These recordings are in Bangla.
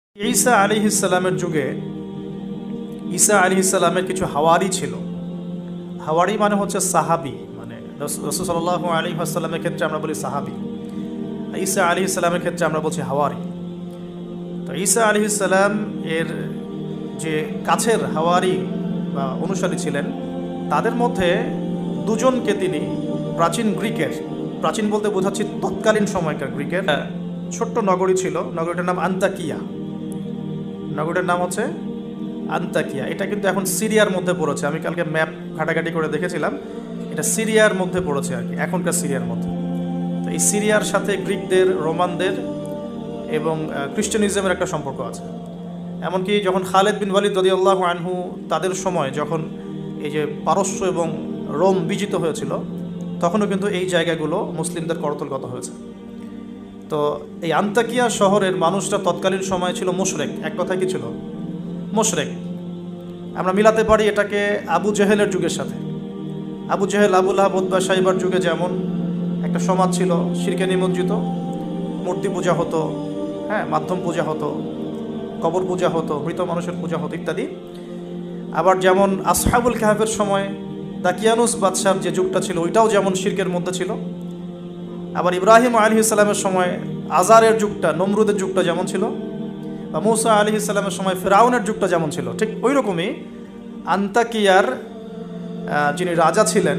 ঈসা আলাইহিস সালামের যুগে ঈসা আলাইহিস সালামের কিছু হাওয়ারি ছিল। হাওয়ারি মানে হচ্ছে সাহাবী, মানে রাসূল সাল্লাল্লাহু আলাইহি ওয়াসাল্লামের ক্ষেত্রে আমরা বলি সাহাবী, ঈসা আলাইহিস সালামের ক্ষেত্রে আমরা বলছি হাওয়ারি। তো ঈসা আলাইহিস সালাম এর যে কাছের হাওয়ারি বা অনুসারী ছিলেন, তাদের মধ্যে দুজনকে তিনি প্রাচীন গ্রিকের, প্রাচীন বলতে বোঝাচ্ছি তৎকালীন সময়কার গ্রিকের ছোট্ট নগরী ছিল, নগরীটার নাম আন্তাকিয়া। নগরীটার নাম হচ্ছে আন্তাকিয়া। এটা কিন্তু এখন সিরিয়ার মধ্যে পড়েছে। আমি কালকে ম্যাপ ঘাটাঘাটি করে দেখেছিলাম, এটা সিরিয়ার মধ্যে পড়েছে আর কি, এখনকার সিরিয়ার মধ্যে। তো এই সিরিয়ার সাথে গ্রিকদের, রোমানদের এবং খ্রিস্টানিজমের একটা সম্পর্ক আছে। এমনকি যখন খালেদ বিন ওয়ালিদ রাদিয়াল্লাহু আনহু তাদের সময় যখন এই যে পারস্য এবং রোম বিজিত হয়েছিল, তখনও কিন্তু এই জায়গাগুলো মুসলিমদের করতলগত হয়েছে। তো এই আন্তাকিয়া শহরের মানুষরা তৎকালীন সময় ছিল মুশরিক। এক কথায় কি ছিল? মুশরিক। আমরা মিলাতে পারি এটাকে আবু জেহেলের যুগের সাথে। Abu Jahl, Abu Lahab, Utba, শাইবার যুগে যেমন একটা সমাজ ছিল শিরকে নিমজ্জিত, মূর্তি পূজা হতো, মাধ্যম পূজা হতো, কবর পূজা হতো, মৃত মানুষের পূজা হতো ইত্যাদি। আবার যেমন আসহাবুল কাহফের সময় দাকিয়ানুস বাদশার যে যুগটা ছিল, ওইটাও যেমন শিরকের মধ্যে ছিল। আবার ইব্রাহিম আলাইহিস সালামের সময় আজারের যুগটা, নমরুদের যুগটা যেমন ছিল, বা মূসা আলাইহিস সালামের সময় ফিরআউনের যুগটা যেমন ছিল, ঠিক ওই রকমই আন্তাকিয়ার যিনি রাজা ছিলেন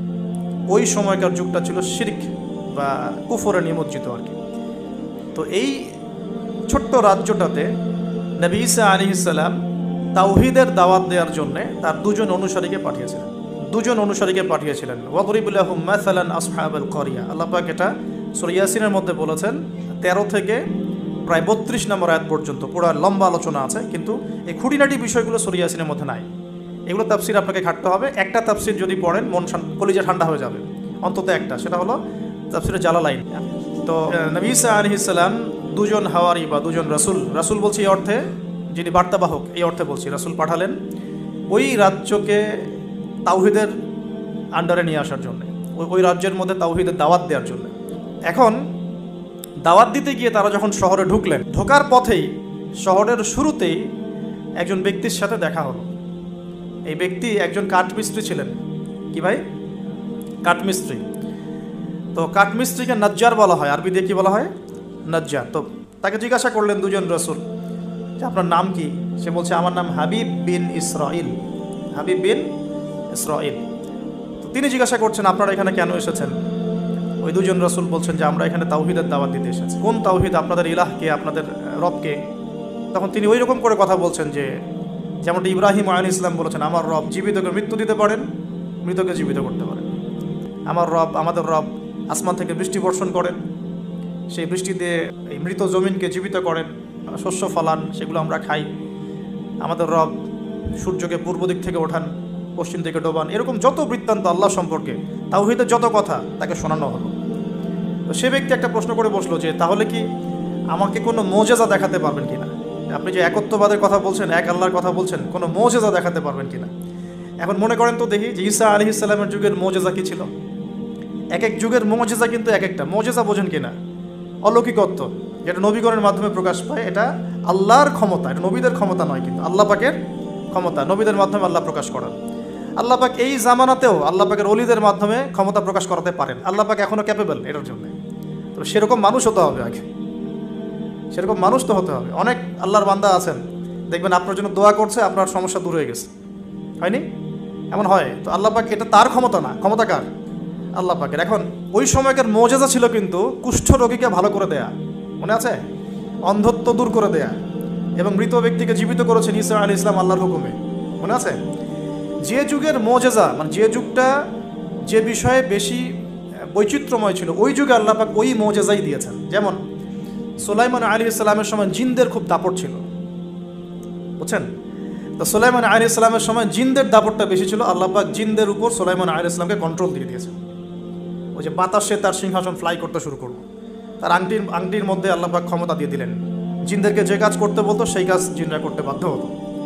ওই সময়কার যুগটা ছিল শিরক বা কুফরে নিমজ্জিত আর কি। তো এই ছোট্ট রাজ্যটাতে নবী ঈসা আলাইহিস সালাম তাওহীদের দাওয়াত দেওয়ার জন্য তার দুজন অনুসারীকে পাঠিয়েছিলেন। ওয়াদরিব লাহুম মাসালান আসহাবাল ক্বরিয়া। আল্লাহ পাক এটা সূরা ইয়াসিনের মধ্যে বলেছেন, 13 থেকে প্রায় 32 নম্বর আয়াত পর্যন্ত পুরো লম্বা আলোচনা আছে, কিন্তু এই খুঁটিনাটি বিষয়গুলো সূরা ইয়াসিনের মধ্যে নাই। এগুলো তাফসির আপনাকে ঘাটতে হবে। একটা তাফসির যদি পড়েন মন কলিজা ঠান্ডা হয়ে যাবে, অন্তত একটা, সেটা হলো তাফসিরে জালালাইন। তো নবী ঈসা আলাইহিস সালাম দুজন হাওয়ারি বা দুজন রাসূল বলছি এই অর্থে, যিনি বার্তাবাহক এই অর্থে বলছি, রাসূল পাঠালেন ওই রাজ্যকে তাওহীদের আন্ডারে নিয়ে আসার জন্য, ওই রাজ্যের মধ্যে তাওহীদের দাওয়াত দেওয়ার জন্য। এখন দাওয়াত দিতে গিয়ে তারা যখন শহরে ঢুকলেন, ঢোকার পথেই শহরের শুরুতেই একজন ব্যক্তির সাথে দেখা হলো। এই ব্যক্তি একজন কাঠমিস্ত্রি ছিলেন। কি ভাই? কাঠমিস্ত্রি। তো কাঠমিস্ত্রিকে নাজ্জার বলা হয়, আরবি দিয়ে কি বলা হয়? নাজ্জার। তো তাকে জিজ্ঞাসা করলেন দুজন রাসূল যে আপনার নাম কি? সে বলছে আমার নাম হাবিব বিন ইসরাইল। হাবিব বিন ইসরাইল। তো তিনি জিজ্ঞাসা করছেন আপনারা এখানে কেন এসেছেন? ওই দুজন রাসূল বলছেন যে আমরা এখানে তাওহীদের দাওয়াত দিতে এসেছি। কোন তাওহীদ? আপনাদের ইলাহকে, আপনাদের রবকে। তখন তিনি ওই রকম করে কথা বলছেন যে যেমনটা ইব্রাহিম আলাইহিস সালাম বলেছেন, আমার রব জীবিতকে মৃত্যু দিতে পারেন, মৃতকে জীবিত করতে পারেন। আমাদের রব আসমান থেকে বৃষ্টি বর্ষণ করেন, সেই বৃষ্টি দিয়ে এই মৃত জমিনকে জীবিত করেন, শস্য ফলান, সেগুলো আমরা খাই। আমাদের রব সূর্যকে পূর্ব দিক থেকে ওঠান, পশ্চিম দিকে ডোবান। এরকম যত বৃত্তান্ত আল্লাহ সম্পর্কে, তাওহীদের যত কথা তাকে শোনানো হলো। তো সে ব্যক্তি একটা প্রশ্ন করে বসলো যে তাহলে কি আমাকে কোনো মুজিজা দেখাতে পারবেন কিনা? আপনি যে একত্ববাদের কথা বলছেন, এক আল্লাহর কথা বলছেন, কোনো মুজিজা দেখাতে পারবেন কিনা? এখন মনে করেন তো দেখি যে ঈসা আলাইহিস সালামের যুগের মুজিজা কি ছিল। এক এক যুগের মুজিজা কিন্তু এক একটা। মুজিজা বোঝেন কিনা? অলৌকিকত্ব, যেটা নবীগণের মাধ্যমে প্রকাশ পায়, এটা আল্লাহর ক্ষমতা, এটা নবীদের ক্ষমতা নয়, কিন্তু আল্লাহ পাকের ক্ষমতা, নবীদের মাধ্যমে আল্লাহ প্রকাশ করান। আল্লাহ পাক এই জামানাতেও আল্লাহ পাকের ওলিদের মাধ্যমে ক্ষমতা প্রকাশ করাতে পারেন। আল্লাহ পাক এখনও ক্যাপেবল এটার জন্য। তো সেরকম মানুষ হতে হবে আগে, সেরকম মানুষ তো হতে হবে। অনেক আল্লাহর বান্দা আছেন, দেখবেন আপনার জন্য দোয়া করছে, আপনার সমস্যা দূর হয়ে গেছে, হয়নি? এমন হয়। তো আল্লাহ পাক, এটা তার ক্ষমতা না, ক্ষমতা কার? আল্লাহ পাকের। এখন ওই সময়কার মুজিজা ছিল কিন্তু কুষ্ঠ রোগীকে ভালো করে দেয়া, মনে আছে? অন্ধত্ব দূর করে দেয়া, এবং মৃত ব্যক্তিকে জীবিত করেছেন ঈসা আলাইহিস সালাম আল্লাহর হুকুমে, মনে আছে? যে যুগের মুজিজা, মানে যে যুগটা, যে বিষয়ে বেশি বৈচিত্র্যময় ছিল, ওই যুগে আল্লাহ পাক ওই মুজিজাই দিয়েছেন। যেমন সুলাইমান আলাইহিস সালামের সময় জিনদের খুব দাপট ছিল, বুঝছেন? তো সুলাইমান আলাইহিস সালামের সময় জিনদের দাপটটা বেশি ছিল। আল্লাহ পাক জিনদের উপর সুলাইমান আলাইহিস সালামকে কন্ট্রোল দিয়ে দিয়েছেন। ওই যে বাতাসে তার সিংহাসন ফ্লাই করতে শুরু করলো, তার আংটির মধ্যে আল্লাহ পাক ক্ষমতা দিয়ে দিলেন। জিনদেরকে যে কাজ করতে বলতো সেই কাজ জিনরা করতে বাধ্য হতো,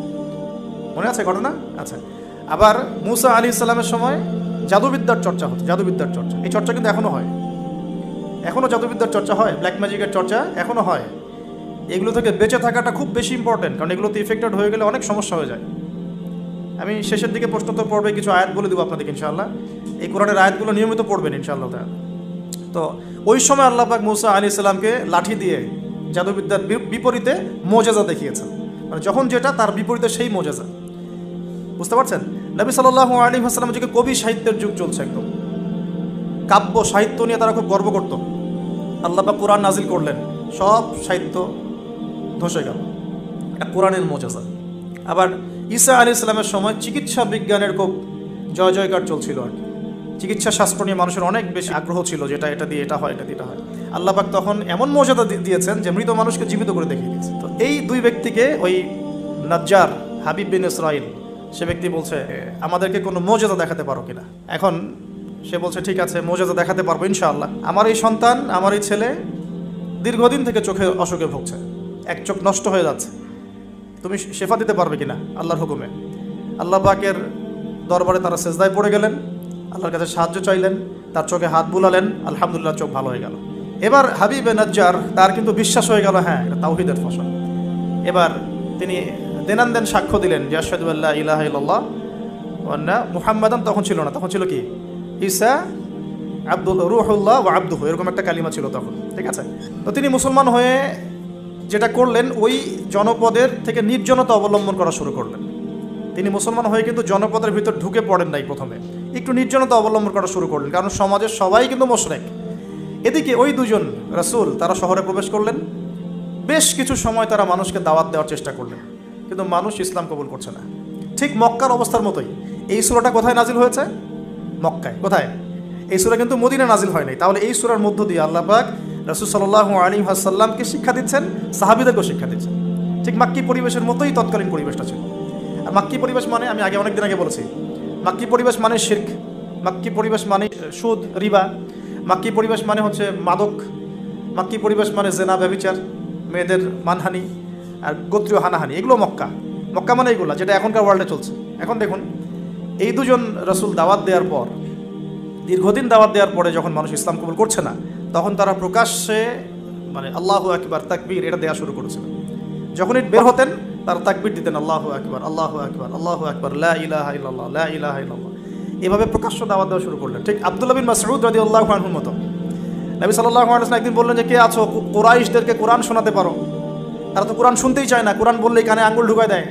মনে আছে ঘটনা? আচ্ছা। আবার মূসা আলাইহিস সালামের সময় জাদুবিদ্যার চর্চা হতো, জাদুবিদ্যার চর্চা। এই চর্চা কিন্তু এখনও হয়, এখনও জাদুবিদ্যার চর্চা হয়, ব্ল্যাক ম্যাজিকের চর্চা এখনও হয়। এগুলো থেকে বেঁচে থাকাটা খুব বেশি ইম্পর্টেন্ট, কারণ এগুলোতে ইফেক্টেড হয়ে গেলে অনেক সমস্যা হয়ে যায়। আমি শেষের দিকে প্রশ্নোত্তর পর্বে কিছু আয়াত বলে দেবো আপনাদেরকে ইনশাআল্লাহ। এই কোরআনের আয়াতগুলো নিয়মিত পড়বেন ইনশাআল্লাহ তাআলা। তো ওই সময় আল্লাহ পাক মুসা আলাইহিস সালামকে লাঠি দিয়ে জাদুবিদ্যার বিপরীতে মোজেজা দেখিয়েছেন, মানে যখন যেটা তার বিপরীতে সেই মোজেজা। বুঝতে পারছেন? নবী সাল্লাল্লাহু আলাইহি ওয়াসাল্লামের যুগে কবি সাহিত্যের যুগ চলছে, একদম কাব্য সাহিত্য নিয়ে তারা খুব গর্ব করত। আল্লাহ পাক কোরআন নাজিল করলেন, সব সাহিত্য ধসে গেল। এটা কোরআনের মোজেজা। আবার ঈসা আলাইহিস সালামের সময় চিকিৎসা বিজ্ঞানের খুব জয় জয়কার চলছিল আর কি। চিকিৎসা শাস্ত্র নিয়ে মানুষের অনেক বেশি আগ্রহ ছিল, যেটা এটা দিয়ে এটা হয়, এটা দিয়ে এটা হয়। আল্লাহ পাক তখন এমন মর্যাদা দিয়েছেন যে মৃত মানুষকে জীবিত করে দেখিয়ে দিয়েছে। তো এই দুই ব্যক্তিকে ওই নাজ্জার হাবিব বিন ইসরাইল, সে ব্যক্তি বলছে আমাদেরকে কোনো মর্যাদা দেখাতে পারো কিনা। এখন সে বলছে ঠিক আছে, মর্যাদা দেখাতে পারবো ইনশাআল্লাহ। আমার এই সন্তান, আমার এই ছেলে দীর্ঘদিন থেকে চোখের অসুখে ভুগছে, এক চোখ নষ্ট হয়ে যাচ্ছে, তুমি শেফা দিতে পারবে কিনা আল্লাহর হুকুমে। আল্লাহ পাকের দরবারে তারা সেজদায় পড়ে গেলেন, আল্লাহর কাছে সাহায্য চাইলেন, তার চোখে হাত বুলালেন, আলহামদুলিল্লাহ চোখ ভালো হয়ে গেল। এবার হাবিব নাজ্জার তার কিন্তু বিশ্বাস হয়ে গেল, হ্যাঁ এটা তাওহীদের ফসল। এবার তিনি দেনান সাক্ষ্য দিলেন যে আশহাদু আল্লা ইলাহা ইল্লাল্লাহ ওয়া আন্না মুহাম্মাদান, তখন ছিল না, তখন ছিল কি ঈসা আব্দুল রূহুল্লাহ ওয়া আবদুহু, এরকম একটা কালিমা ছিল তখন, ঠিক আছে। তো তিনি মুসলমান হয়ে যেটা করলেন, ওই জনপদের থেকে নির্জনতা অবলম্বন করা শুরু করলেন। তিনি মুসলমান হয়ে কিন্তু জনপদের ভিতর ঢুকে পড়েন নাই, প্রথমে একটু নির্জনতা অবলম্বন করা শুরু করলেন, কারণ সমাজের সবাই কিন্তু মুশরিক। এদিকে ওই দুজন রাসূল তারা শহরে প্রবেশ করলেন, বেশ কিছু সময় তারা মানুষকে দাওয়াত দেওয়ার চেষ্টা করলেন, কিন্তু মানুষ ইসলাম কবুল করছে না। ঠিক মক্কার অবস্থার মতোই। এই সূরাটা কোথায় নাজিল হয়েছে? মক্কায়। কোথায়? এই সূরা কিন্তু মদিনায় নাজিল হয় নাই। তাহলে এই সূরার মধ্য দিয়ে আল্লাহ পাক রাসূল সাল্লাল্লাহু আলাইহি ওয়াসাল্লামকে শিক্ষা দিচ্ছেন, সাহাবীদেরকেও শিক্ষা দিচ্ছেন। ঠিক মাক্কি পরিবেশের মতোই তৎকালীন পরিবেশটা ছিল। আর মাক্কি পরিবেশ মানে, আমি অনেকদিন আগে বলেছি, মাক্কি পরিবেশ মানে শিরক, মাক্কি পরিবেশ মানে সুদ, রিবা, মাক্কি পরিবেশ মানে হচ্ছে মাদক, মাক্কি পরিবেশ মানে জেনা, ব্যভিচার, মেয়েদের মানহানি আর গোত্রীয় হানাহানি, এগুলো মক্কা। মক্কা মানে এগুলো যেটা এখনকার ওয়ার্ল্ডে চলছে। এখন দেখুন, এই দুজন রাসূল দাওয়াত দেওয়ার পর, দীর্ঘদিন দাওয়াত দেওয়ার পরে যখন মানুষ ইসলাম কবুল করছে না, তখন তারা প্রকাশ্যে মানে আল্লাহু আকবার, তাকবীর এটা দেওয়া শুরু করেছিল। যখনই বের হতেন তারা তাকবীর দিতেন, আল্লাহু আকবার, আল্লাহু আকবার, আল্লাহু আকবার, লা ইলাহা ইল্লাল্লাহ, লা ইলাহা ইল্লাল্লাহ, এভাবে প্রকাশ্য দাওয়াত দেওয়া শুরু করলেন। ঠিক আব্দুল্লাহ বিন মাসউদ রাদিয়াল্লাহু আনহুর মতো। নবী সাল্লাল্লাহু আলাইহি ওয়াসাল্লাম একদিন বললেন যে কে আছো, কুরাইশদেরকে কোরআন শোনাতে পারো? তারা তো কোরআন শুনতেই চায় না, কোরআন বললেই কানে আঙ্গুল ঢুকায় দেয়।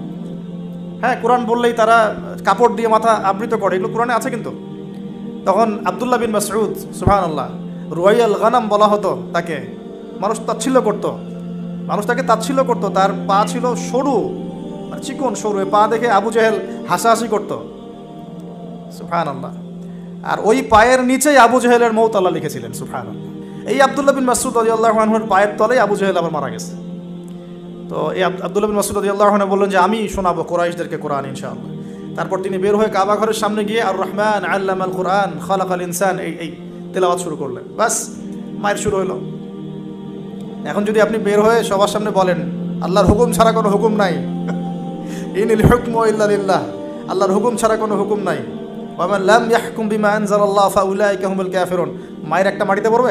হ্যাঁ, কোরআন বললেই তারা কাপড় দিয়ে মাথা আবৃত করে, এগুলো কোরআনে আছে কিন্তু। তখন আব্দুল্লাহ বিন মাসউদ, সুবহানাল্লাহ, রুয়াইয়াল গানাম বলা হতো তাকে, মানুষ তাচ্ছিল্য করতো, মানুষ তাকে তাচ্ছিল্য করতো। তার পা ছিল সরু, মানে চিকন সরু, পা দেখে আবু জেহেল হাসাহাসি করতো, সুবহানাল্লাহ। আর ওই পায়ের নিচেই আবু জেহেলের মৌত আল্লাহ লিখেছিলেন, সুবহানাল্লাহ। এই আব্দুল্লাহ বিন মাসউদ রাদিয়াল্লাহু আনহুর পায়ের তলেই আবু জেহেল আবার মারা গেছে। তো এই আব্দুল্লাহ বিন মাসউদ রাদিয়াল্লাহু আনহু বললেন যে আমি শোনাবো কুরাইশদেরকে কোরআন ইনশাআল্লাহ। তারপর তিনি বের হয়ে কাবা ঘরের সামনে গিয়ে আর রহমান আল্লামাল কোরআন খালাকাল ইনসান এই তেলাওয়াত শুরু করলেন। বাস, মায়ের শুরু হলো। এখন যদি আপনি বের হয়ে সবার সামনে বলেন আল্লাহর হুকুম ছাড়া কোনো হুকুম নাই, ইনিল হুকমু ইল্লা লিল্লাহ, আল্লাহর হুকুম ছাড়া কোনো হুকুম নাই, ওয়া মান লাম ইয়াহকুম বিমা আনজালাল্লাহু ফাউলাইকা হুমুল কাফিরুন, মায়ের একটা মাটিতে পড়বে?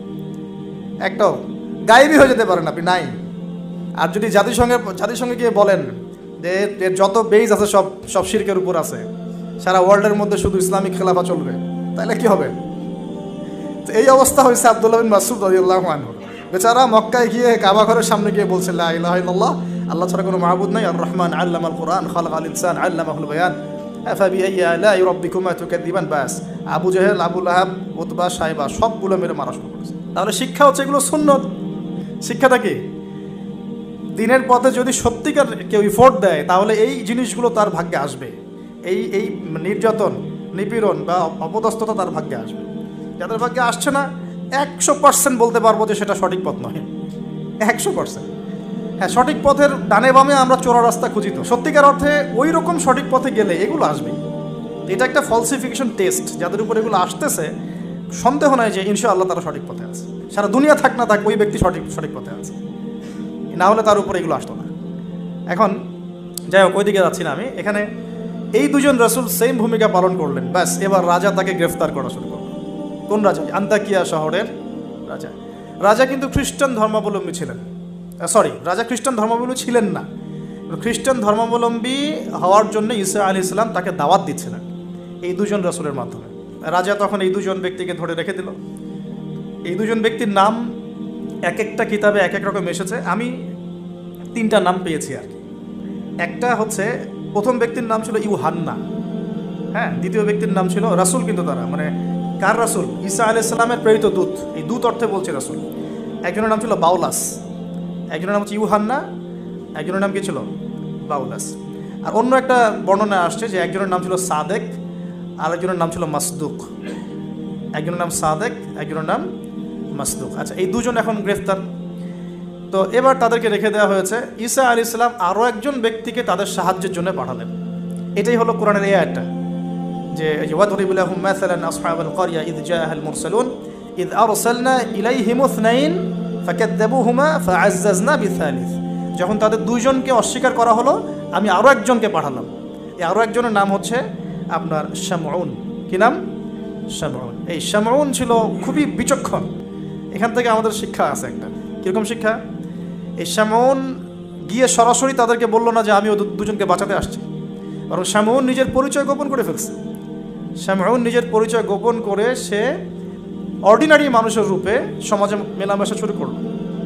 একটাও গায়েবী হয়ে যেতে পারেন আপনি, নাই। আর যদি জাতিসংঘে গিয়ে বলেন যে এর যত বেজ আছে সব শিরকের উপর আছে, সারা ওয়ার্ল্ডের মধ্যে শুধু ইসলামিক খেলাফা চলবে, তাহলে কি হবে? তো এই অবস্থা হয়েছে আব্দুল্লাহ বিন মাসউদ রাদিয়াল্লাহু আনহু। বেচারা মক্কায় গিয়ে কাবা ঘরের সামনে গিয়ে বলছে লা ইলাহা ইল্লাল্লাহ, আল্লাহ ছাড়া কোনো মাবুদ নাই, আর রহমান আল্লামাল কোরআন খালাকাল ইনসান আল্লামাহুল বায়ান আফাবি আইয়ি আলাই রাব্বিকুমা তুকাযিবান। বাস, Abu Jahl, Abu Lahab, Utba, Shaiba সবগুলো মেরে মারা শুরু করেছে। তাহলে শিক্ষা হচ্ছে এগুলো সুন্নত। শিক্ষাটা কি? দিনের পথে যদি সত্যিকার কেউ ইফোর্ট দেয় তাহলে এই জিনিসগুলো তার ভাগ্যে আসবে। এই নির্যাতন, নিপীড়ন বা অপদস্থতা তার ভাগ্যে আসবে। যাদের ভাগ্যে আসছে না 100% বলতে পারবো যে সেটা সঠিক পথ নয়, 100%। হ্যাঁ, সঠিক পথের ডানে বামে আমরা চোরা রাস্তা খুঁজি, তো সত্যিকার অর্থে ওই রকম সঠিক পথে গেলে এগুলো আসবে। এটা একটা ফলসিফিকেশন টেস্ট, যাদের উপর এগুলো আসতেছে সন্দেহ নাই যে ইনশাআল্লাহ তারা সঠিক পথে আছে। সারা দুনিয়া থাক না থাক, ওই ব্যক্তি সঠিক পথে আছে, না হলে তার উপরে এগুলো আসতো না। এখন যাই হোক, ওইদিকে যাচ্ছি না আমি। এখানে এই দুজন রাসূল সেম ভূমিকা পালন করলেন। ব্যাস, এবার রাজা তাকে গ্রেফতার করা শুরু করল। কোন রাজা? আন্তাকিয়া শহরের রাজা। রাজা কিন্তু খ্রিস্টান ধর্মাবলম্বী ছিলেন, সরি, রাজা খ্রিস্টান ধর্মাবলম্বী ছিলেন না। খ্রিস্টান ধর্মাবলম্বী হওয়ার জন্য ঈসা আলাইহিস সালাম তাকে দাওয়াত দিচ্ছিলেন এই দুজন রাসূলের মাধ্যমে। রাজা তখন এই দুজন ব্যক্তিকে ধরে রেখে দিল। এই দুজন ব্যক্তির নাম এক একটা কিতাবে এক এক রকম এসেছে। আমি 3টা নাম পেয়েছি আর কি। একটা হচ্ছে, প্রথম ব্যক্তির নাম ছিল ইউহান্না, হ্যাঁ। দ্বিতীয় ব্যক্তির নাম ছিল রাসূল, কিন্তু তারা মানে কার রাসূল? ঈসা আলাইহিস সালামের প্রেরিত দূত, এই দূত অর্থে বলছে রাসূল। একজনের নাম ছিল বাউলাস, একজনের নাম হচ্ছে ইউহান্না, একজনের নাম কি ছিল? বাউলাস। আর অন্য একটা বর্ণনা আসছে যে একজনের নাম ছিল সাদেক, আর একজনের নাম ছিল মাসদুক। একজনের নাম সাদেক, একজনের নাম মাসদুক। আচ্ছা, এই দুজন এখন গ্রেফতার। তো এবার তাদেরকে রেখে দেওয়া হয়েছে। ঈসা আলাইহিস সালাম আরও একজন ব্যক্তিকে তাদের সাহায্যের জন্য পাঠালেন। এটাই হলো কোরআনের এই আয়াতটা, যে ওয়াদরিব লাহুম মাসালান আসহাবাল ক্বরিয়া ইয জাআহাল মুরসালুন ইয আরসালনা ইলাইহিম ইসনাইন ফাকাযযাবুহুমা ফাআজ্জাজনা বিসালিস। যখন তাদের দুইজনকে অস্বীকার করা হলো, আমি আরও একজনকে পাঠালাম। এই আরও একজনের নাম হচ্ছে আপনার শামউন। কি নাম? শামউন। এই শামউন ছিল খুবই বিচক্ষণ। এখান থেকে আমাদের শিক্ষা আছে একটা। কীরকম শিক্ষা? এই শামউন গিয়ে সরাসরি তাদেরকে বলল না যে আমি ওই দুজনকে বাঁচাতে আসছি, বরং শামউন নিজের পরিচয় গোপন করে ফেলছে। শামউন নিজের পরিচয় গোপন করে সে অর্ডিনারি মানুষের রূপে সমাজে মেলামেশা শুরু করল।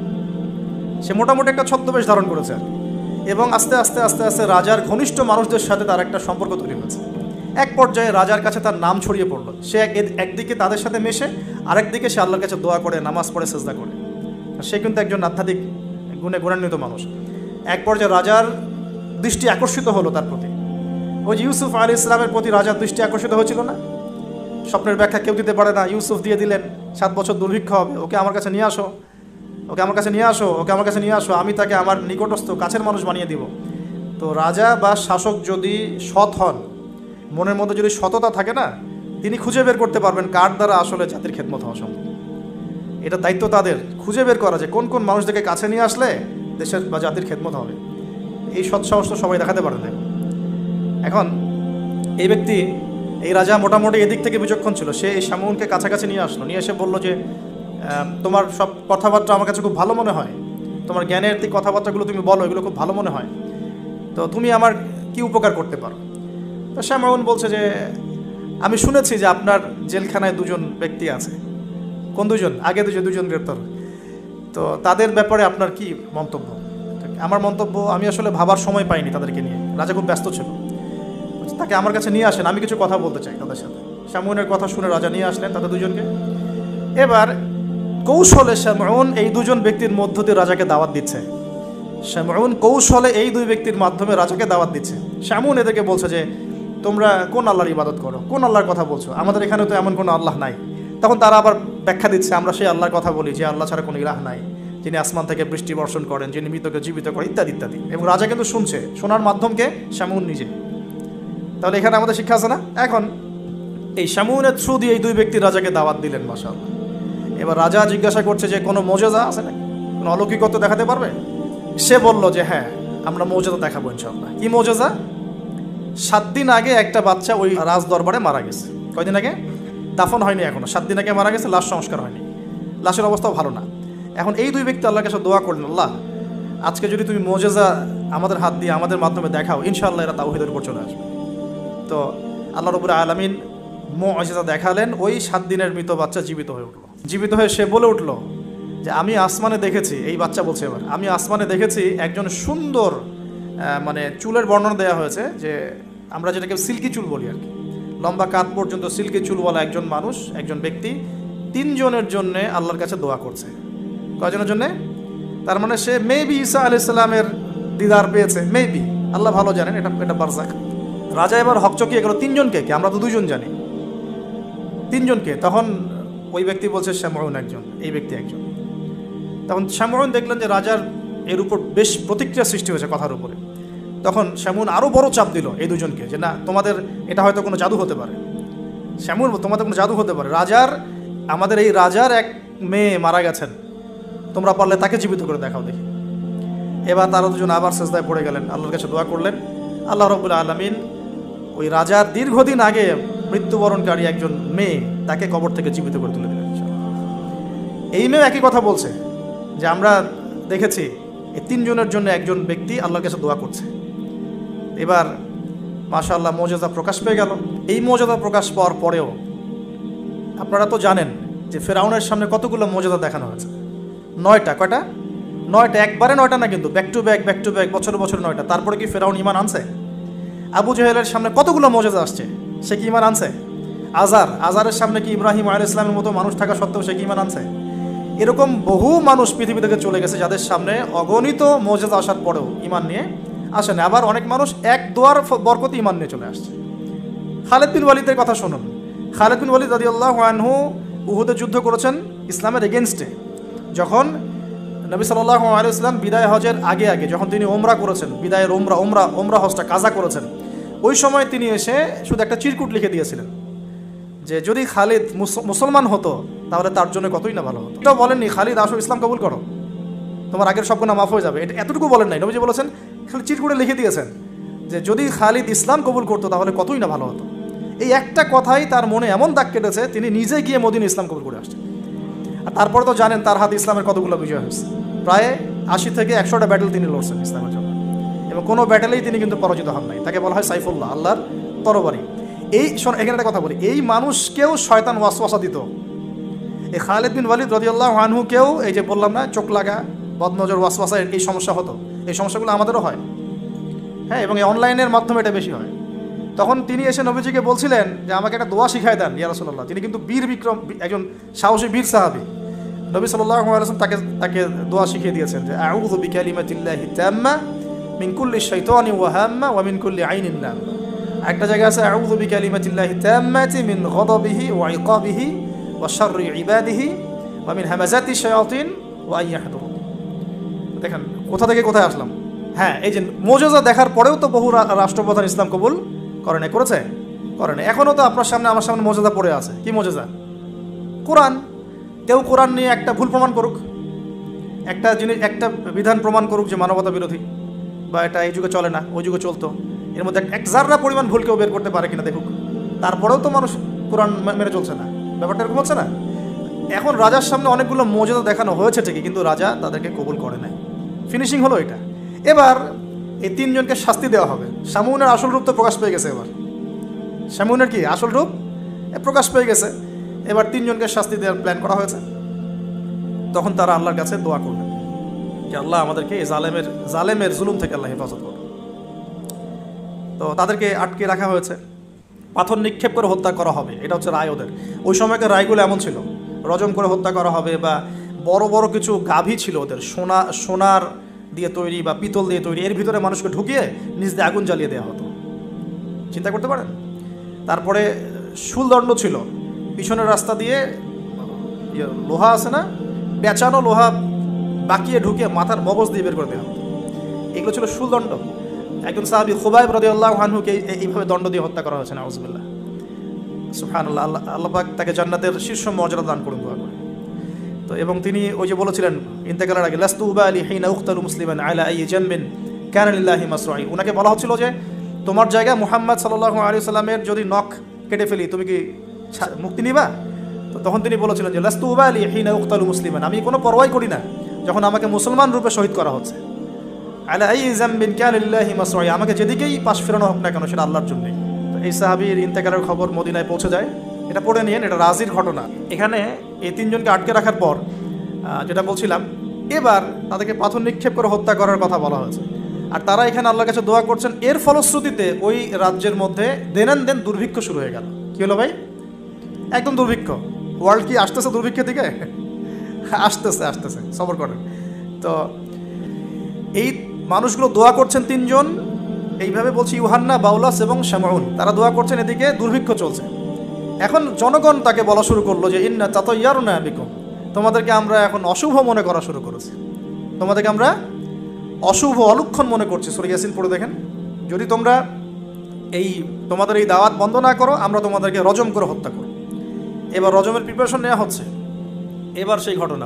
সে মোটামুটি একটা ছদ্মবেশ ধারণ করেছে এবং আস্তে আস্তে আস্তে আস্তে রাজার ঘনিষ্ঠ মানুষদের সাথে তার একটা সম্পর্ক তৈরি হয়েছে। এক পর্যায়ে রাজার কাছে তার নাম ছড়িয়ে পড়লো। সে একদিকে তাদের সাথে মেশে, আরেকদিকে সে আল্লাহর কাছে দোয়া করে, নামাজ পড়ে, সেজদা করে। সে কিন্তু একজন আধ্যাত্মিক গুণে গুণান্বিত মানুষ। এক পর্যায়ে রাজার দৃষ্টি আকর্ষিত হলো তার প্রতি। ওই যে ইউসুফ আলাইহিস সালামের প্রতি রাজার দৃষ্টি আকর্ষিত হয়েছিল না? স্বপ্নের ব্যাখ্যা কেউ দিতে পারে না, ইউসুফ দিয়ে দিলেন। 7 বছর দুর্ভিক্ষ হবে, ওকে আমার কাছে নিয়ে আসো, ওকে আমার কাছে নিয়ে আসো, ওকে আমার কাছে নিয়ে আসো, আমি তাকে আমার নিকটস্থ কাছের মানুষ বানিয়ে দিব। তো রাজা বা শাসক যদি সৎ হন, মনের মধ্যে যদি সততা থাকে না, তিনি খুঁজে বের করতে পারবেন কার দ্বারা আসলে জাতির খেদমত হওয়া সম্ভব। এটা দায়িত্ব তাদের খুঁজে বের করা যে কোন কোন মানুষদেরকে কাছে নিয়ে আসলে দেশের বা জাতির খেদমত হবে। এই সৎসাহস তো সবাই দেখাতে পারে না। এখন এই ব্যক্তি, এই রাজা মোটামুটি এদিক থেকে বিচক্ষণ ছিল। সে এই শামউনকে কাছাকাছি নিয়ে আসলো, নিয়ে এসে বলল যে তোমার সব কথাবার্তা আমার কাছে খুব ভালো মনে হয়, তোমার জ্ঞানের এই কথাবার্তাগুলো তুমি বলো, এগুলো খুব ভালো মনে হয়, তো তুমি আমার কি উপকার করতে পারো? তো শামউন বলছে যে আমি শুনেছি যে আপনার জেলখানায় 2জন ব্যক্তি আছে। কোন 2জন? আগে দুজন গ্রেপ্তার। তো তাদের ব্যাপারে আপনার কি মন্তব্য? আমার মন্তব্য, আমি আসলে ভাবার সময় পাইনি তাদেরকে নিয়ে, রাজা খুব ব্যস্ত ছিল। তাকে আমার কাছে নিয়ে আসেন, আমি কিছু কথা বলতে চাই তাদের সাথে। শামউনের কথা শুনে রাজা নিয়ে আসলেন তাদের 2জনকে। এবার কৌশলে শামউন এই 2জন ব্যক্তির মধ্য দিয়ে রাজাকে দাওয়াত দিচ্ছে। শামউন কৌশলে এই 2 ব্যক্তির মাধ্যমে রাজাকে দাওয়াত দিচ্ছে। শামউন এদেরকে বলছে যে তোমরা কোন আল্লাহর ইবাদত করো, কোন আল্লাহর কথা বলছো? আমাদের এখানে তো এমন কোনো আল্লাহ নাই। তখন তারা আবার ব্যাখ্যা দিচ্ছে, আমরা সেই আল্লাহর কথা বলি যে আল্লাহ ছাড়া কোনো ইলাহ নাই, যিনি আসমান থেকে বৃষ্টি বর্ষণ করেন, যিনি মৃতকে জীবিত করেন, ইত্যাদি ইত্যাদি। এবং রাজা কিন্তু শুনছে, শোনার মাধ্যমকে শামউন নিজে। তাহলে এখানে আমাদের শিক্ষা আছে না? এখন এই শামউনের থ্রু দিয়ে এই 2 ব্যক্তি রাজাকে দাওয়াত দিলেন, মাশাআল্লাহ। এবার রাজা জিজ্ঞাসা করছে যে কোনো মজেজা আছে নাকি, কোনো অলৌকিকত্ব দেখাতে পারবে? সে বলল যে হ্যাঁ, আমরা মজেজা দেখাবো ইনশাআল্লাহ। কি মজেজা? 7 দিন আগে একটা বাচ্চা ওই রাজ দরবারে মারা গেছে। কয়দিন আগে? দাফন হয়নি এখনো, 7 দিন আগে মারা গেছে, লাশ সংস্কার হয়নি, লাশের অবস্থাও ভালো না। এখন এই 2 ব্যক্তি আল্লাহর কাছে দোয়া করলেন, আল্লাহ আজকে যদি তুমি মজেজা আমাদের হাত দিয়ে আমাদের মাধ্যমে দেখাও, ইনশাআল্লাহ এরা তাওহীদের উপর চলে আসবে। তো আল্লাহ রাব্বুল আলামিন মুআজিজা দেখালেন, ওই 7 দিনের মৃত বাচ্চা জীবিত হয়ে উঠলো। জীবিত হয়ে সে বলে উঠলো যে আমি আসমানে দেখেছি, এই বাচ্চা বলছে এবার, আমি আসমানে দেখেছি একজন সুন্দর, মানে চুলের বর্ণনা দেওয়া হয়েছে যে আমরা যেটাকে সিল্কি চুল বলি আর কি, লম্বা কাঁধ পর্যন্ত সিল্কি চুলওয়ালা একজন মানুষ, একজন ব্যক্তি 3 জনের জন্য আল্লাহর কাছে দোয়া করছে। কয়জনের জন্যে? তার মানে সে মেবি ঈসা আলাইহিস সালামের দিদার পেয়েছে, মেবি, আল্লাহ ভালো জানেন, এটা বারজাখ। রাজা এবার হকচকিয়ে গেল, 3 জনকে কি? আমরা তো 2 জন জানি, 3 জনকে। তখন ওই ব্যক্তি বলছে শামউন একজন, এই ব্যক্তি একজন। তখন শামউন দেখলেন যে রাজার এর উপর বেশ প্রতিক্রিয়া সৃষ্টি হয়েছে কথার উপরে। তখন শামউন আরও বড় চাপ দিল এই 2 জনকে যে না, তোমাদের এটা হয়তো কোনো জাদু হতে পারে। শামউন, তোমাদের কোনো জাদু হতে পারে, আমাদের এই রাজার এক মেয়ে মারা গেছেন, তোমরা পারলে তাকে জীবিত করে দেখাও দেখি। এবার তারা 2 জন আবার সিজদায় পড়ে গেলেন, আল্লাহর কাছে দোয়া করলেন। আল্লাহ রাব্বুল আলামিন ওই রাজার দীর্ঘদিন আগে মৃত্যুবরণকারী একজন মেয়ে, তাকে কবর থেকে জীবিত করে তুলে দিলেন। এই মেয়ে একই কথা বলছে যে আমরা দেখেছি এই তিনজনের জন্য একজন ব্যক্তি আল্লাহর কাছে দোয়া করছে। এবার মাশাআল্লাহ মুজিজা প্রকাশ পেয়ে গেল। এই মুজিজা প্রকাশ পাওয়ার পরেও আপনারা তো জানেন যে ফেরাউনের সামনে কতগুলো মুজিজা দেখানো হয়েছে, 9টা। কয়টা? 9টা। একবারে 9টা না, কিন্তু ব্যাক টু ব্যাক বছর বছর 9টা। তারপরে কি ফেরাউন ঈমান আনছে? আবু জেহেলের সামনে কতগুলো মুজিজা আসছে, সে কি ঈমান আনছে? আজারের সামনে কি ইব্রাহিম আলাইহিস সালামের মতো মানুষ থাকা সত্ত্বেও সে কি ঈমান আনছে? এরকম বহু মানুষ পৃথিবী থেকে চলে গেছে যাদের সামনে অগণিত মুজিজা আসার পরেও ঈমান নিয়ে আসে না। আবার অনেক মানুষ এক দোয়ার বরকতে ঈমান নিয়ে চলে আসছে। খালিদ বিন ওয়ালিদের কথা শুনুন। খালিদ বিন ওয়ালিদ রাদিয়াল্লাহু আনহু উহুদে যুদ্ধ করেছেন ইসলামের এগেনস্টে। যখন নবী সাল্লাল্লাহু আলাইহি ওয়াসাল্লাম বিদায় হজের আগে যখন তিনি ওমরা করেছেন, বিদায়ের ওমরা হজটা কাজা করেছেন, ওই সময় তিনি এসে শুধু একটা চিরকুট লিখে দিয়েছিলেন যে যদি খালিদ মুসলমান হতো তাহলে তার জন্য কতই না ভালো হতো। এটাও বলেননি খালিদ আসো ইসলাম কবুল করো, তোমার আগের সব গুনাহ মাফ হয়ে যাবে, এটা এতটুকু বলেন নাই। নবীজি বলেছেন, খালি চিরকুটে লিখে দিয়েছেন যে যদি খালিদ ইসলাম কবুল করতো তাহলে কতই না ভালো হতো। এই একটা কথাই তার মনে এমন দাগ কেটেছে, তিনি নিজে গিয়ে মদিনা ইসলাম কবুল করে আসছেন। আর তারপরে তো জানেন তার হাতে ইসলামের কতগুলো বিজয় হয়েছে, প্রায় 80 থেকে 100টা ব্যাটেল তিনি লড়ছেন ইসলামের জন্য, এবং কোনো ব্যাটেলেই তিনি কিন্তু পরাজিত হন নাই। তাকে বলা হয় সাইফুল্লাহ, আল্লাহর তরবারি। এখানে একটা কথা বলি, এই মানুষকেও শয়তান ওয়াসওয়াসা দিত। এই খালিদ বিন ওয়ালিদ রাদিয়াল্লাহু আনহুকেও এই যে বললাম না, চোখ লাগা, বদনজর, ওয়াসওয়াসা, এই সমস্যা হতো। এই সমস্যাগুলো আমাদেরও হয়, হ্যাঁ, এবং এই অনলাইনের মাধ্যমে এটা বেশি হয়। তখন তিনি এসে নবীজিকে বলছিলেন যে আমাকে একটা দোয়া শিখাই দেন ইয়া রাসূলুল্লাহ। তিনি কিন্তু বীর বিক্রম, একজন সাহসী বীর সাহাবী। নবী সাল্লাল্লাহু আলাইহি ওয়াসাল্লাম তাকে দোয়া শিখিয়ে দিয়েছেন যে আউযু বিকালিমাতিল্লাহি তাম্মা মিন কুল্লি শাইতানি ওয়া হাম্মা ওয়া মিন কুল্লি আইনিন লাম। একটা জায়গা আছে আউযু বিকালিমাতিল্লাহি তাম্মাতি মিন গদাবিহি ওয়া ইকাবিহি ওয়া শাররি ইবাদিহি ওয়া মিন হামাজাতি শায়াতিন ওয়া আন ইয়াহদুরুন। দেখেন কোথা থেকে কোথায় আসলাম। হ্যাঁ, এই যে মুজিজা দেখার পরেও তো বহু রাষ্ট্রপ্রধান ইসলাম কবুল করে না, করেছে? করে না। এখনও তো আপনার সামনে আমার সামনে মুজিজা পড়ে আছে। কি মুজিজা? কোরআন। কেউ কোরআন নিয়ে একটা ভুল প্রমাণ করুক, একটা জিনিস, একটা বিধান প্রমাণ করুক যে মানবতা বিরোধী বা এটা এই যুগে চলে না, ওই যুগে চলতো, এর মধ্যে এক জাররা পরিমাণ ভুল কেউ বের করতে পারে কিনা দেখুক। তারপরেও তো মানুষ কোরআন মেরে চলছে না। ব্যাপারটা এরকম হচ্ছে না? এখন রাজার সামনে অনেকগুলো মুজিজা দেখানো হয়েছে ঠিকই, কিন্তু রাজা তাদেরকে কবুল করে নাই। ফিনিশিং হলো এটা। এবার এই তিনজনকে শাস্তি দেওয়া হবে। শামউনের আসল রূপ তো প্রকাশ পেয়ে গেছে। এবার শামউনের কি আসল রূপ প্রকাশ পেয়ে গেছে। এবার তিনজনকে শাস্তি দেওয়ার প্ল্যান করা হয়েছে। তখন তারা আল্লাহর কাছে দোয়া করবেন যে আল্লাহ আমাদেরকে এই জালেমের জুলুম থেকে আল্লাহ হেফাজত করুন। তো তাদেরকে আটকে রাখা হয়েছে, পাথর নিক্ষেপ করে হত্যা করা হবে, এটা হচ্ছে রায় ওদের। ওই সময়কার রায়গুলো এমন ছিল, রজম করে হত্যা করা হবে, বা বড় বড় কিছু গাভী ছিল ওদের, সোনার দিয়ে তৈরি বা পিতল দিয়ে তৈরি, এর ভিতরে মানুষকে ঢুকিয়ে নিজ দিয়ে আগুন জ্বালিয়ে দেওয়া হতো। চিন্তা করতে পারেন। তারপরে শুলদণ্ড ছিল, পিছনের রাস্তা দিয়ে লোহা আছে না, পেঁচানো লোহা বাকিয়ে ঢুকিয়ে মাথার মগজ দিয়ে বের করে দেওয়া হতো। এগুলো ছিল শুলদণ্ড। একজন সাহাবী খুবাইব রাদিয়াল্লাহু আনহুকে এইভাবে দণ্ড দিয়ে হত্যা করা হয়েছে। নাউযুবিল্লাহ, সুবহানাল্লাহ। আল্লাহ পাক তাকে জান্নাতের শীর্ষ মর্যাদা দান করুন, দোয়া করে। তো এবং তিনি ওই যে বলেছিলেন ইন্তেকালের আগে, লাস্তু উবালি হিনা উকতালু মুসলিমান আলা আই জামবিন কানা লিল্লাহি মাসরাই। উনাকে বলা হচ্ছিল যে তোমার জায়গায় মুহাম্মদ সাল্লাল্লাহু আলাইহি সাল্লামের যদি নখ কেটে ফেলি তুমি কি মুক্তি নিবা? তো তখন তিনি বলেছিলেন যে লাস্তু উবালি হিনা উকতালু মুসলিমান, আমি কোনো পরোয়াই করি না যখন আমাকে মুসলমান রূপে শহীদ করা হচ্ছে। আলা আই জামবিন কানা লিল্লাহি মাসরাই, আমাকে যেদিকেই পাশ ফেরানো হোক না কেন সেটা আল্লাহর জন্যই। তো এই সাহাবীর ইন্তেকালের খবর মদিনায় পৌঁছে যায়। এটা পড়ে নিয়েন, এটা রাজির ঘটনা। এখানে এই তিনজনকে আটকে রাখার পর যেটা বলছিলাম, এবার তাদেরকে পাথর নিক্ষেপ করে হত্যা করার কথা বলা হয়েছে। আর তারা এখানে আল্লাহর কাছে দোয়া করছেন। এর ফলশ্রুতিতে ওই রাজ্যের মধ্যে দেন দুর্ভিক্ষ শুরু হয়ে গেল। কি হলো ভাই? একদম দুর্ভিক্ষ। ওয়ার্ল্ড কি আসতেছে দুর্ভিক্ষের দিকে? আসতেছে, সবর করেন। তো এই মানুষগুলো দোয়া করছেন তিনজন, এইভাবে বলছি, ইউহান্না, বাউলাস এবং শামউন। তারা দোয়া করছেন, এদিকে দুর্ভিক্ষ চলছে। এখন জনগণ তাকে বলা শুরু করলো যে ইন্না তাতায়্যারুনা বিকুম, তোমাদেরকে আমরা এখন অশুভ মনে করা শুরু করেছি, তোমাদেরকে আমরা অশুভ অলক্ষণ মনে করছি। সূরা ইয়াসিন পড়ে দেখেন, যদি তোমরা তোমাদের এই দাওয়াত বন্ধ না করো আমরা তোমাদেরকে রজম করে হত্যা করো। এবার রজমের প্রিপারেশন নেওয়া হচ্ছে। এবার সেই ঘটনা,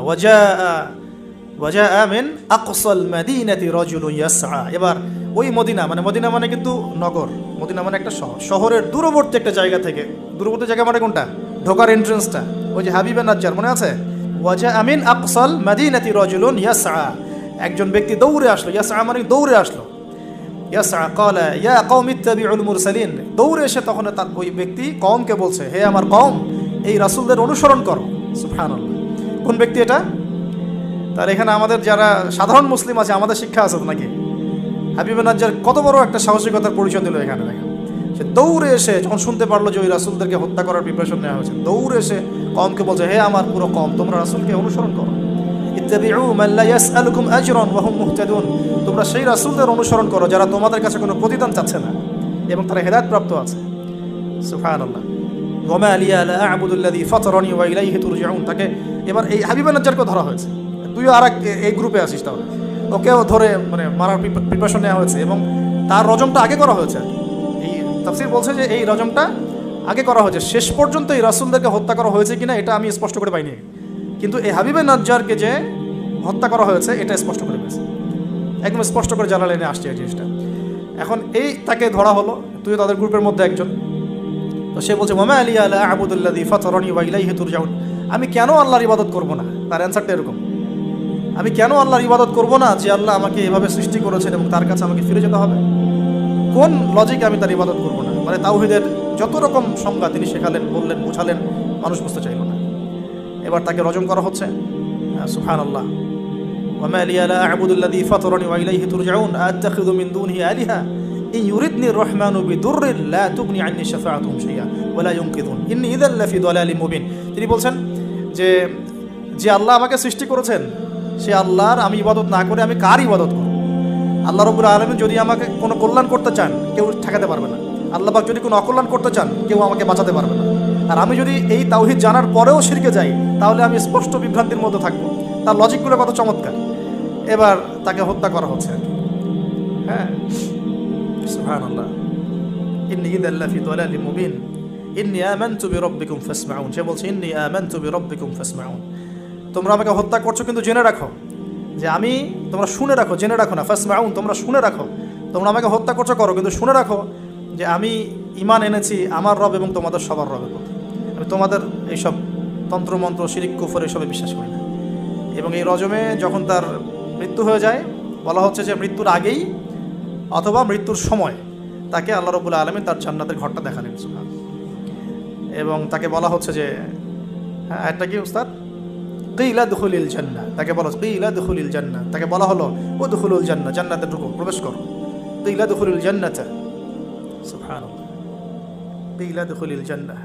ওয়াজা মিন আকসাল মাদিনাতি রাজুলুন ইয়াসআ। এবার ওই মদিনা মানে কিন্তু নগর, মদিনা মানে একটা শহর, শহরের দূরবর্তী একটা জায়গা থেকে, দূরবর্তী জায়গা মানে কোনটা? ঢোকার এন্ট্রেন্সটা, ওই যে হাবিবা নাজ্জার মনে আছে? ওয়াজা মিন আকসাল মাদিনাতি রাজুলুন ইয়াসআ, একজন ব্যক্তি দৌড়ে আসলো, ইয়াসআ মানে দৌড়ে আসলো, ইয়াসআ ক্বালা ইয়া কওমি ইত্তাবিউল মুরসালিন, দৌড়ে এসে তখন তার ওই ব্যক্তি কওমকে বলছে, হে আমার কওম, এই রাসূলদের অনুসরণ করো। সুবহানাল্লাহ। কোন ব্যক্তি এটা? তার এখানে আমাদের যারা সাধারণ মুসলিম আছে আমাদের শিক্ষা আছে তো নাকি? হাবিব নাজ্জার কত বড় একটা সাহসিকতার পরিচয় দিল এখানে। দেখেন, সে দৌড়ে এসে যখন শুনতে পারলো যে ওই রাসূলদেরকে হত্যা করার প্রিপারেশন নেওয়া হয়েছে, দৌড়ে এসে কওমকে বলছে, হে আমার পুরো কওম, তোমরা রাসূলকে অনুসরণ করো। ইত্তাবিউ মান লা ইয়াসআলুকুম আজরান ওয়া হুম মুহতাদুন, তোমরা সেই রাসূলদের অনুসরণ করো যারা তোমাদের কাছে কোনো প্রতিদান চাচ্ছে না এবং তারা হেদায়েত প্রাপ্ত আছে। সুবহানাল্লাহ। ওয়া মা লিয়া লা আ'বুদুল্লাযী ফাতারানি ওয়া ইলাইহি তুরজাউন। তাকে এবার এই হাবিব নাজ্জারকে ধরা হয়েছে। তুইও আরেক এই গ্রুপে আছিস, তাহলে ওকেও ধরে মানে মারার প্রিপারেশন নেওয়া হয়েছে এবং তার রজমটা আগে করা হয়েছে। এই তাফসীর বলছে যে এই রজমটা আগে করা হয়েছে। শেষ পর্যন্ত এই রাসূলদেরকে হত্যা করা হয়েছে কিনা এটা আমি স্পষ্ট করে পাইনি, কিন্তু এই হাবিবে নাজ্জারকে যে হত্যা করা হয়েছে এটা স্পষ্ট করে পেয়েছে, একদম স্পষ্ট করে জানালেনে আসছে এই জিনিসটা। এখন এই তাকে ধরা হলো, তুই তাদের গ্রুপের মধ্যে একজন। তো সে বলছে, ওয়া মা লিয়া লা আ'বুদুল্লাযী ফাতারানি ওয়া ইলাইহি তুরজাউন, আমি কেন আল্লাহর ইবাদত করব না? তার অ্যানসারটা এরকম, আমি কেন আল্লাহর ইবাদত করব না যে আল্লাহ আমাকে এভাবে সৃষ্টি করেছেন এবং তার কাছে আমাকে ফিরে যেতে হবে? কোন লজিকে আমি তার ইবাদত করব না? মানে তাওহীদের যত রকম সংজ্ঞা তিনি শেখালেন, বললেন, বুঝালেন, মানুষ বুঝতে চাইল না। এবার তাকে রজম করা হচ্ছে। সুবহানাল্লাহ। ওয়া মা লিয়া লা আ'বুদুল্লাযী ফাতারানি ওয়া ইলাইহি তুরজাউন আ'তাখিযু মিন দুনিহি আলিহা ইন ইউরিদনি আর-রাহমানু বিদুররিন লা তুগনি আন্নী শাফাআতুহুম শাইআ ওয়া লা ইউনকিযুন ইন্নী ইযাল লাফি দালালিম মুবিন। তিনি বলছেন যে আল্লাহ আমাকে সৃষ্টি করেছেন সে আল্লাহর আমি ইবাদত না করে আমি কার ইবাদত করব? আল্লাহ রাব্বুল আলামিন যদি আমাকে কোনো কল্যাণ করতে চান কেউ ঠেকাতে পারবে না, আল্লাহ পাক যদি কোনো অকল্যাণ করতে চান কেউ আমাকে বাঁচাতে পারবে না। আর আমি যদি এই তাওহীদ জানার পরেও শিরকে যাই তাহলে আমি স্পষ্ট বিভ্রান্তির মধ্যে থাকবো। তার লজিকগুলো কত চমৎকার। এবার তাকে হত্যা করা হচ্ছে। হ্যাঁ, সুবহানাল্লাহ। ইন্নী ইযাল লাফি দালালিম মুবিন ইন্নী আমানতু বিরাব্বিকুম ফাসমাউন। সে বলছে, ইন্নী আমানতু বিরাব্বিকুম ফাসমাউন, তোমরা আমাকে হত্যা করছো কিন্তু জেনে রাখো যে আমি, তোমরা শুনে রাখো, জেনে রাখো না, ফাসমাউন তোমরা শুনে রাখো, তোমরা আমাকে হত্যা করছো করো কিন্তু শুনে রাখো যে আমি ঈমান এনেছি আমার রব এবং তোমাদের সবার রবের প্রতি। আমি তোমাদের এইসব তন্ত্রমন্ত্র, শিরিক, কুফর এসবে বিশ্বাস করি না। এবং এই রজমে যখন তার মৃত্যু হয়ে যায় বলা হচ্ছে যে মৃত্যুর আগেই অথবা মৃত্যুর সময় তাকে আল্লাহ রাব্বুল আলামিন তার জান্নাতের ঘরটা দেখালেন। এবং তাকে বলা হচ্ছে যে, হ্যাঁ এটা কি উস্তাদ, কিলা দুখুলিল জান্নাহ, তাকে বলা কিলা দুখুলিল জান্নাহ, তাকে বলা হলো উদখুলুল জান্নাহ, জান্নাতে ঢুকো, প্রবেশ করো। কিলা দুখুলিল জান্নাত, সুবহানাল্লাহ, কিলা দুখুলিল জান্নাহ।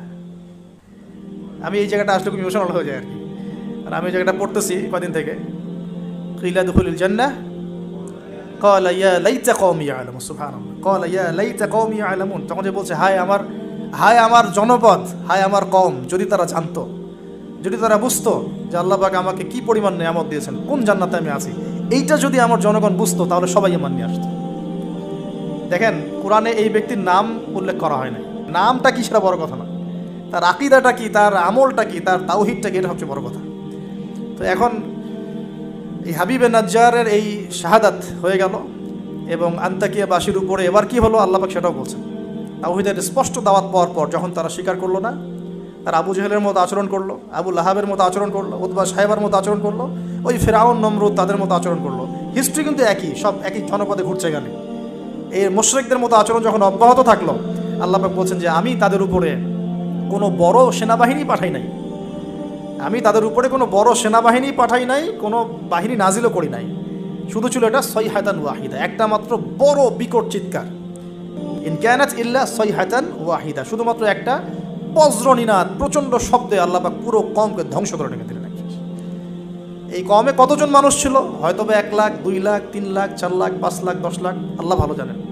আমি এই জায়গাটা আসলে খুব ইমোশনাল হয়ে যায় আর কি। আর আমি এই জায়গাটা পড়তেছি কদিন থেকে, কিলা দুখুলিল জান্নাহ ক্বালা ইয়া লাইতা কওমি ইয়ালামুন। সুবহানাল্লাহ, ক্বালা ইয়া লাইতা কওমি ইয়ালামুন। তখন যে বলছে, হায় আমার জনপদ, হায় আমার কওম, যদি তারা জানতো, যদি তারা বুঝতো যে আল্লাহ পাক আমাকে কি পরিমাণ নিয়ামত দিয়েছেন, কোন জান্নাতে আমি আছি, এইটা যদি আমার জনগণ বুঝতো তাহলে সবাই ঈমান নিয়ে আসতো। দেখেন, কোরআনে এই ব্যক্তির নাম উল্লেখ করা হয় না। নামটা কি সেটা বড় কথা না, তার আকীদাটা কি, তার আমলটা কি, তার তাওহীদটা কি, এটা সবচেয়ে বড় কথা। তো এখন এই হাবিবে নাজ্জারের এই শাহাদাত হয়ে গেল এবং আন্তাকিয়াবাসীর উপরে এবার কি হলো আল্লাহ পাক সেটাও বলছেন। তাওহীদের স্পষ্ট দাওয়াত পাওয়ার পর যখন তারা স্বীকার করলো না, তারা আবু জেহেলের মতো আচরণ করলো, আবু লাহাবের মতো আচরণ করলো, উতবা সাহেবার মতো আচরণ করলো, ওই ফেরাউন নমরুদ তাদের মতো আচরণ করলো। হিস্ট্রি কিন্তু একই, সব একই জনপদে ঘুরছে গেলে। এই মুশরিকদের মতো আচরণ যখন অব্যাহত থাকলো, আল্লাহ পাক বলছেন যে আমি তাদের উপরে কোনো বড় সেনাবাহিনী পাঠাই নাই, আমি তাদের উপরে কোনো বড় সেনাবাহিনী পাঠাই নাই, কোনো বাহিনী নাজিলও করি নাই। শুধু ছিল এটা সাইহাতান ওয়াহিদা, একটা মাত্র বড় বিকট চিৎকার। ইন কানাত ইল্লা সাইহাতান ওয়াহিদা, শুধুমাত্র একটা বজ্রনিনাদ, প্রচণ্ড শব্দে আল্লাহ পাক পুরো কওমকে ধ্বংস করে রেখে দিলেন। এই কওমে কতজন মানুষ ছিল? হয়তো 1 লাখ, 2 লাখ, 3 লাখ, 4 লাখ, 5 লাখ, 10 লাখ, আল্লাহ ভালো জানেন।